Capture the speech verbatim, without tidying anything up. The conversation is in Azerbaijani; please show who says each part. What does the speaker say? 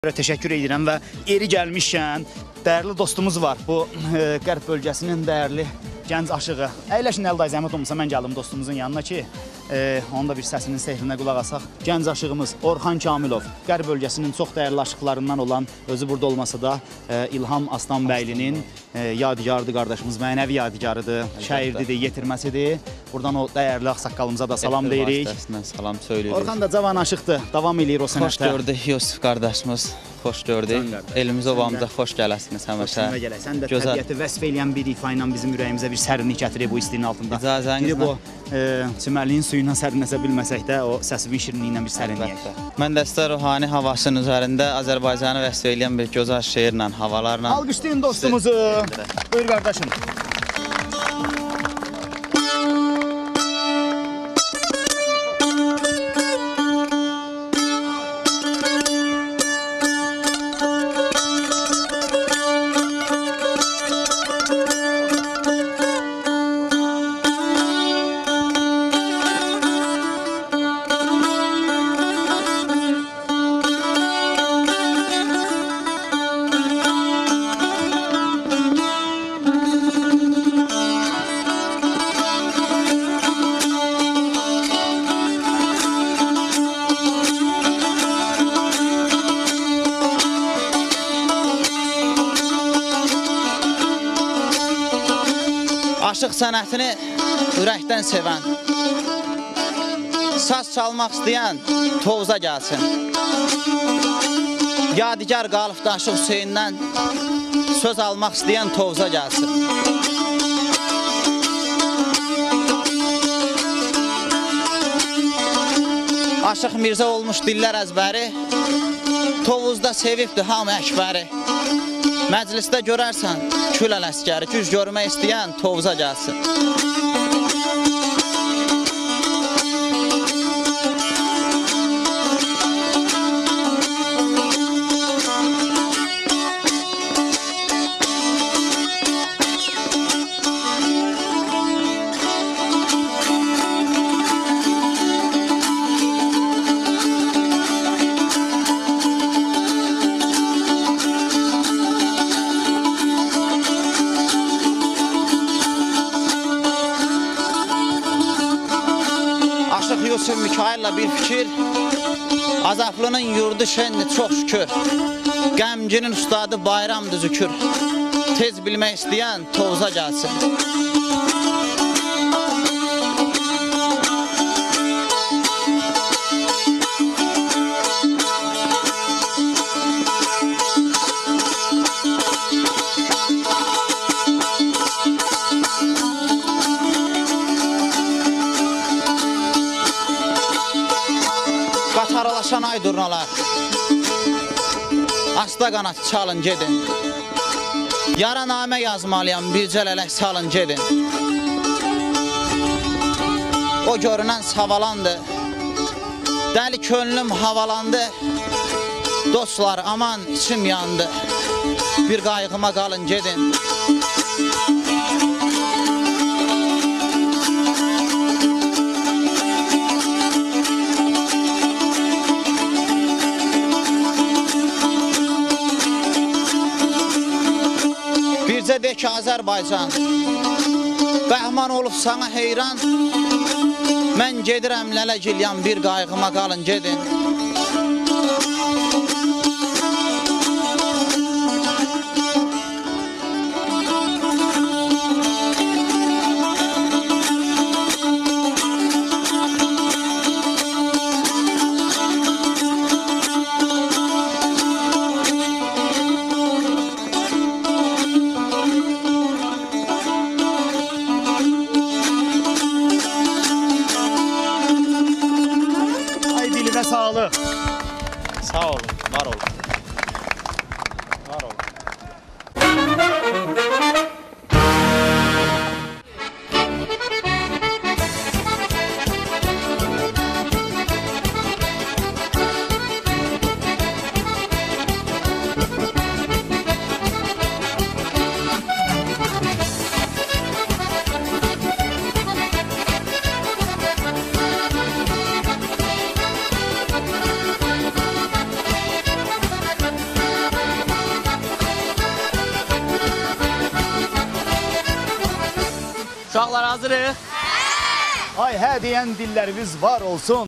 Speaker 1: Təşəkkür edirəm və yeri gəlmişkən dəyərli dostumuz var. Bu e, Qərb bölgəsinin dəyərli gənc aşığı. Əyləşin Əlday zəhmət olmasa mən gəldim dostumuzun yanına ki, e, onun da bir səsinin sehrinə qulaq asaq. Gənc aşığımız Orxan Kamilov, Qərb bölgəsinin çox dəyərli aşıqlarından olan, özü burada olmasa da e, İlham Aslanbəylinin e, yadigarıdır qardaşımız, mənəvi yadigarıdır, şairdidir, yetirməsidir. Buradan o dəyərli ağsaqqalımıza da salam deyirik.
Speaker 2: Salam söyləyirik.
Speaker 1: Orxan da cavan aşıqdır, davam eləyir o sənətdə.
Speaker 2: Xoş gördük Yusuf qardaşımız, xoş gördük. Elimiz ovamıza xoş gələsiniz həmişə.
Speaker 1: Sən də təbiəti vəsf eləyən bir ifa ilə bizim ürəyimizə bir sərinlik gətirir bu istinin altında.
Speaker 2: İcazənizlə.
Speaker 1: Bu e, çimərliyin suyuna sərinləsə bilməsək də o səsimin şirinliyi ilə bir sərinliyək.
Speaker 2: Mən də sizə ruhani havasının üzərində Azərbaycanı vəsf eləyən bir gözəl şeirlə, havalarla.
Speaker 1: Alqışlayın dostumuzu. Buyur qardaşım.
Speaker 2: Aşıq sənətini ürəkdən sevən, saz çalmaq istəyən Tovuza gəlsin. Yadigar qalıbdı Aşıq Hüseyndən, söz almaq istəyən Tovuza gəlsin. Aşıq Mirzə olmuş dillər əzbəri, Tovuzda sevibdi hamı əkbəri. Məclisdə görərsən kül ələskəri, güc görmək istəyən Tovuza gəlsin. Yusuf Mikail'la bir fikir, Azaflının yurdu şenli çok şükür, Qəmcinin ustadı bayramdı zükür, tez bilmək istəyən Tovuza gəlsin. Qataralaşan ay durnalar, asta qanat çalın gedin, yaranamə yazmalıyam bircə lələk salın gedin. O görünən savalandı, dəli könlüm havalandı, dostlar aman içim yandı, bir qayğıma qalın gedin. Bircə de ki, Azərbaycan, bəhman olub sana heyran, mən gedirəm Lələcilyan, bir qayğıma qalın gedin.
Speaker 1: Sağlıq.
Speaker 3: Uşaqlar hazırıq.
Speaker 1: Ay hə deyən dillərimiz var olsun.